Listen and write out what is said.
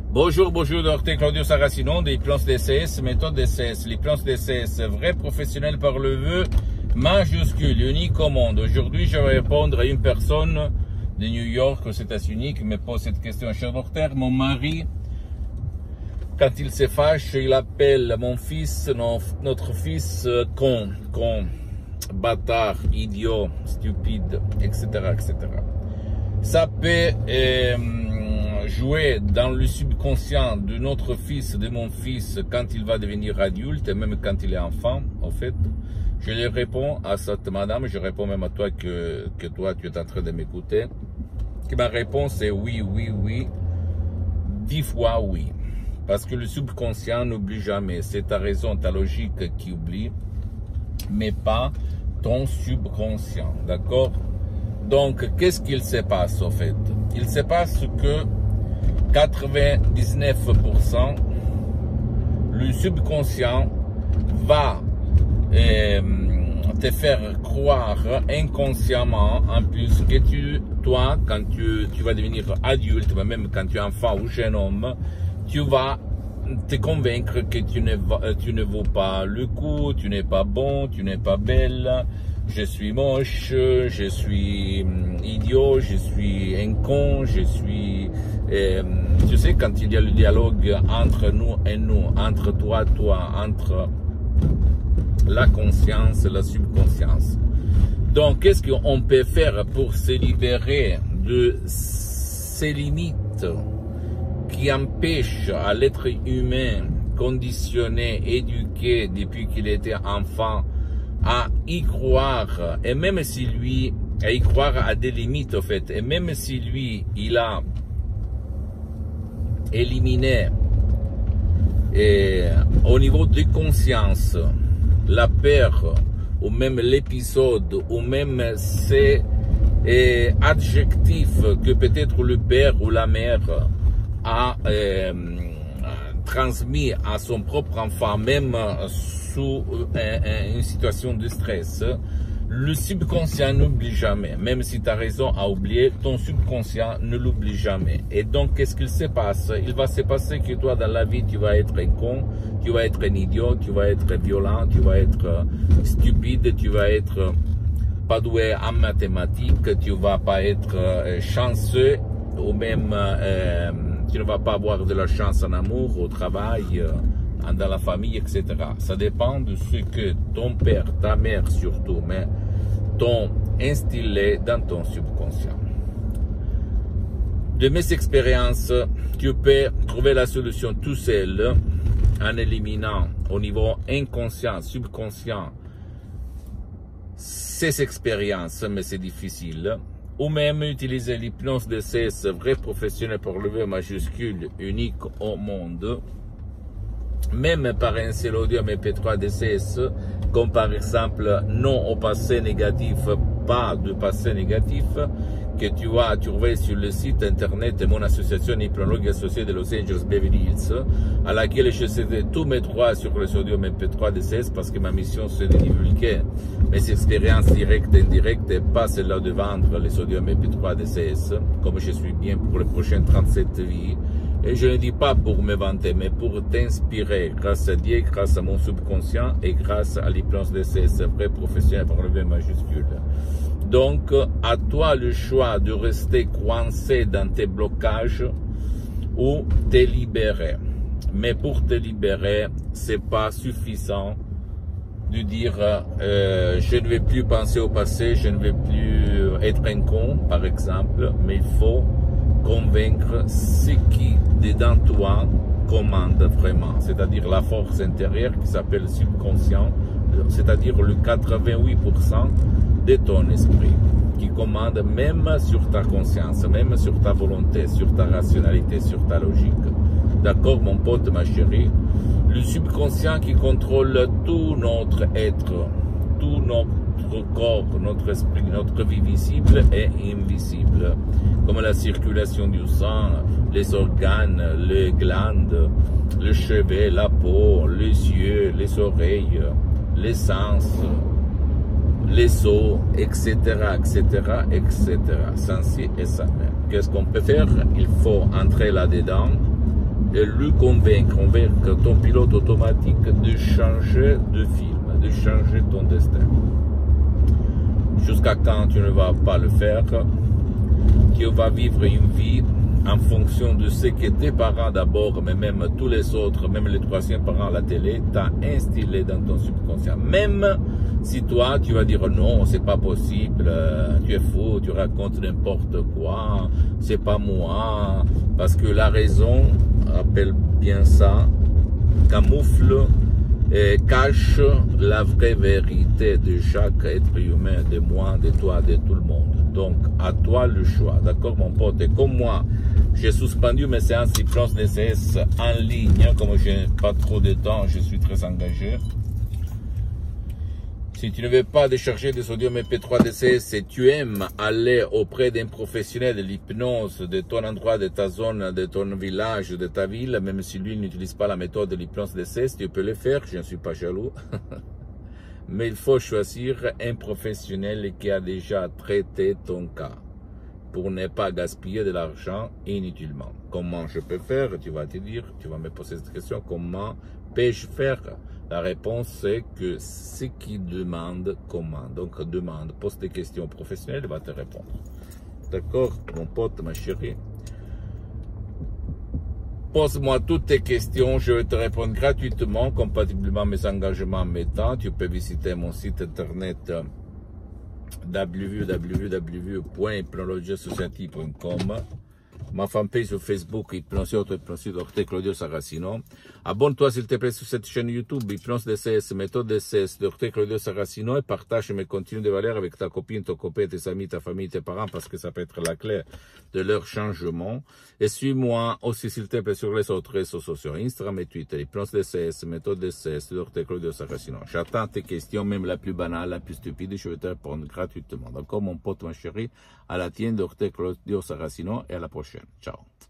Bonjour, Dr Claudio Saracino de l'hypnose DCS, méthode DCS. L'hypnose DCS, vrai professionnel par le vœu, majuscule, unique au monde. Aujourd'hui, je vais répondre à une personne de New York, aux États-Unis, qui me pose cette question. Cher docteur, mon mari, quand il se fâche, il appelle mon fils, notre fils, con, bâtard, idiot, stupide, etc., etc. Ça peut jouer dans le subconscient de notre fils, de mon fils, quand il va devenir adulte, et même quand il est enfant, en fait. Je lui réponds à cette madame, je réponds même à toi que toi, tu es en train de m'écouter, que ma réponse est oui, oui, oui, 10 fois oui. Parce que le subconscient n'oublie jamais. C'est ta raison, ta logique qui oublie, mais pas ton subconscient, d'accord? Donc, qu'est-ce qu'il se passe, en fait? Il se passe que 99%, le subconscient va te faire croire inconsciemment, en plus, que toi, quand tu vas devenir adulte, même quand tu es enfant ou jeune homme, tu vas te convaincre que tu ne vaux pas le coup, tu n'es pas bon, tu n'es pas belle, je suis moche, je suis idiot, je suis un con, je suis... tu sais, quand il y a le dialogue entre nous et nous, entre toi, entre la conscience et la subconscience. Donc, qu'est-ce qu'on peut faire pour se libérer de ces limites qui empêchent à l'être humain conditionné, éduqué depuis qu'il était enfant à y croire, et même si lui, à y croire à des limites en fait, et même si lui, il a éliminé au niveau de conscience la peur, ou même l'épisode, ou même ces adjectifs que peut-être le père ou la mère a transmis à son propre enfant, même sous une situation de stress, le subconscient n'oublie jamais. Même si tu as raison à oublier, ton subconscient ne l'oublie jamais. Et donc, qu'est-ce qu'il se passe? Il va se passer que toi, dans la vie, tu vas être un con, tu vas être un idiot, tu vas être violent, tu vas être stupide, tu vas être pas doué en mathématiques, tu vas pas être chanceux, ou même tu ne vas pas avoir de la chance en amour, au travail, dans la famille, etc. Ça dépend de ce que ton père, ta mère surtout, mais t'ont instillé dans ton subconscient. De mes expériences, tu peux trouver la solution tout seul en éliminant au niveau inconscient, subconscient, ces expériences, mais c'est difficile. Ou même utiliser l'hypnose DCS, vrai professionnel pour le vœu majuscule, unique au monde, même par un seul audio MP3 DCS, comme par exemple non au passé négatif, pas de passé négatif, que tu vas trouver sur le site internet de mon association hypnologue associée de Los Angeles Beverly Hills, à laquelle je cédais tous mes droits sur les audios MP3 DCS parce que ma mission c'est de divulguer mes expériences directes et indirectes et pas celle-là de vendre les audios MP3 DCS, comme je suis bien pour les prochaines 37 vies. Et je ne dis pas pour me vanter, mais pour t'inspirer grâce à Dieu, grâce à mon subconscient et grâce à l'hypnose DCS, vrai professionnel par le V majuscule. Donc, à toi le choix de rester coincé dans tes blocages ou te libérer. Mais pour te libérer, c'est pas suffisant de dire je ne vais plus penser au passé, je ne vais plus être un con, par exemple, mais il faut convaincre ce qui, dedans toi, commande vraiment, c'est-à-dire la force intérieure qui s'appelle subconscient, c'est-à-dire le 88% de ton esprit, qui commande même sur ta conscience, même sur ta volonté, sur ta rationalité, sur ta logique. D'accord, mon pote, ma chérie? Le subconscient qui contrôle tout notre être, tout notre corps, notre esprit, notre vie visible et invisible, comme la circulation du sang, les organes, les glandes, les cheveux, la peau, les yeux, les oreilles, les sens, les os, etc., etc., etc., sans ci et ça même. Qu'est-ce qu'on peut faire? Il faut entrer là-dedans et lui convaincre ton pilote automatique de changer de film, de changer ton destin. Jusqu'à quand tu ne vas pas le faire, tu vas vivre une vie en fonction de ce que tes parents d'abord, mais même tous les autres, même les troisièmes parents à la télé, t'ont instillé dans ton subconscient. Même si toi, tu vas dire non, c'est pas possible, tu es fou, tu racontes n'importe quoi, c'est pas moi, parce que la raison, appelle bien ça, camoufle et cache la vraie vérité de chaque être humain, de moi, de toi, de tout le monde. Donc, à toi le choix, d'accord mon pote? Et comme moi, j'ai suspendu mes séances d'hypnose DCS en ligne, comme je n'ai pas trop de temps, je suis très engagé. Si tu ne veux pas décharger des audios MP3 DCS et tu aimes aller auprès d'un professionnel de l'hypnose de ton endroit, de ta zone, de ton village, de ta ville, même si lui n'utilise pas la méthode de l'hypnose DCS, tu peux le faire, je ne suis pas jaloux. Mais il faut choisir un professionnel qui a déjà traité ton cas pour ne pas gaspiller de l'argent inutilement. Comment je peux faire? Tu vas te dire, tu vas me poser cette question, comment peux-je faire? La réponse c'est que ce qui demande comment. Donc demande, pose des questions professionnelles, il va te répondre. D'accord, mon pote, ma chérie? Pose-moi toutes tes questions, je vais te répondre gratuitement, compatiblement à mes engagements en mes temps. Tu peux visiter mon site internet www.hypnologiasociety.com, ma fanpage sur Facebook, Hypnose Dr Claudio Saracino. Abonne-toi s'il te plaît sur cette chaîne YouTube, Hypnose DCS, méthode DCS, Dr Claudio Saracino, et partage mes contenus de valeur avec ta copine, ton copain, tes amis, ta famille, tes parents, parce que ça peut être la clé de leur changement. Et suis-moi aussi s'il te plaît sur les autres réseaux sociaux, Instagram et Twitter, Hypnose DCS, méthode DCS, Dr Claudio Saracino. J'attends tes questions, même la plus banale, la plus stupide, je vais te répondre gratuitement. D'accord mon pote, ma chérie, à la tienne, Dr Claudio Saracino, et à la prochaine. Ciao.